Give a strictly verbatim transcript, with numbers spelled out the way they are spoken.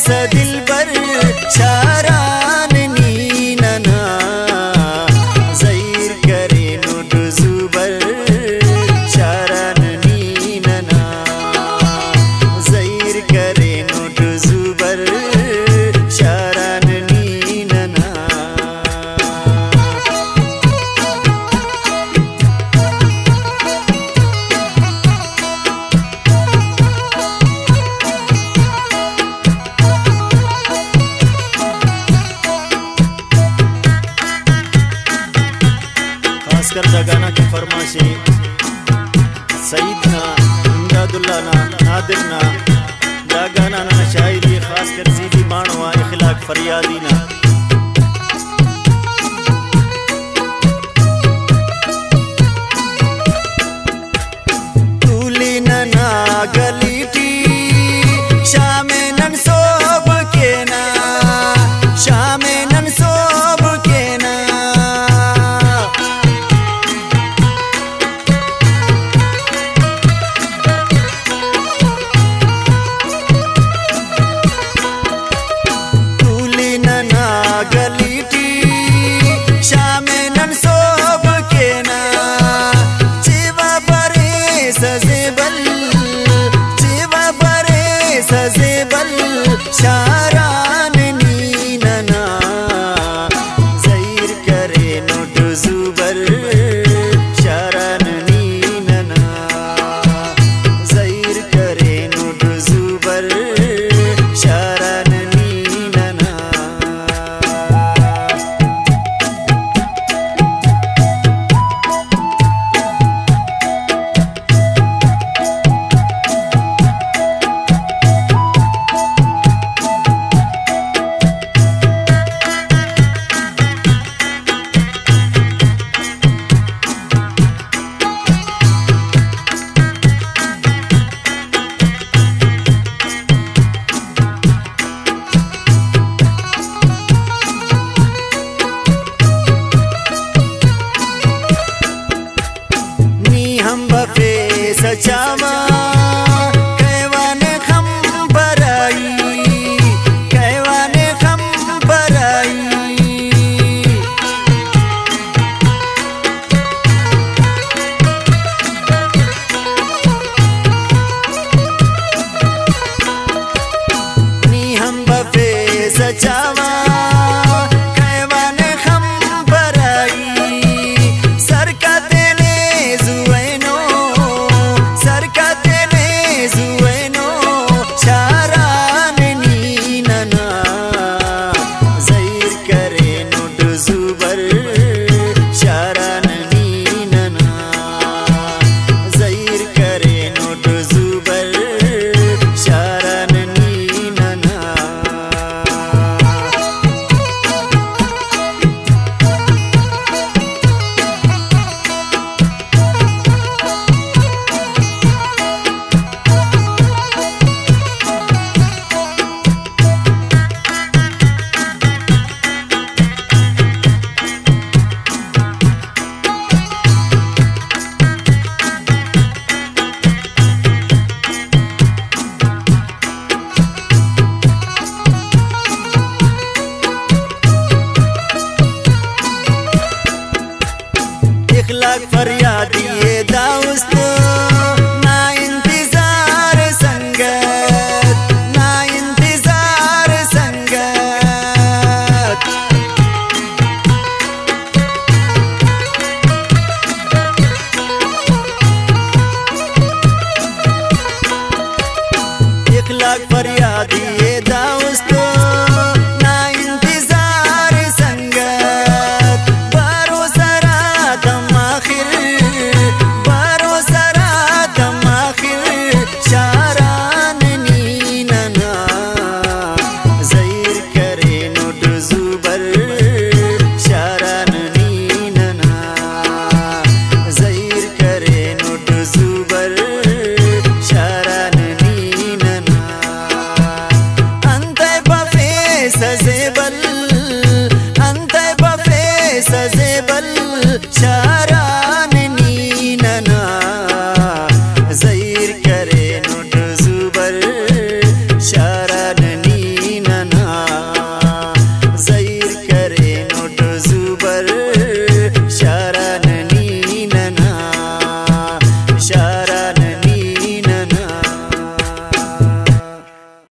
दिलबर शारान नीनना ज़हीर करे नुड जुबर शारान नीनना ज़हीर करे नुड जुबर शारान नीनना खासकर जगाना की फरमाशे सईदना इमदादुल्लाह ना नादिर ना जगाना ना शायरी खासकर जीदी मानवा इखलाक फरियादी ना तूली ना गलीटी शामे नन सोब के ना शामे नन सोब के ना गलीटी शामे नन सोब के ना जीवा बरे सजेबल जीवा बरे सजेबल शारान नीनना ज़हीर करे नुड जुबर शारान नीनना ज़हीर करे नुड जुबर शारान नीनना सचावा कैवाने खम बराई कैवाने खम बराई नी हम बफे सचावा कैवाने खम बराई सरका तेले जुएनो सरका तेले जुएनो शारान नीनना ज़हीर करे नुड जुबर शारान नीनना ज़हीर करे नुड जुबर शारान नीनना इखलाक फरियादी ये दाउस्त ना इंतजार संगत ना इंतजार संगत इखलाक फरियादी ये दाउस्त ना इंतजार संगत बारो सरा दम आखिर बारो सरा दम आखिर शारान नीनना ज़हीर करे नुड जुबर शारान नीनना ज़हीर करे नुड जुबर शारान नीनना अंत बफे सजेबल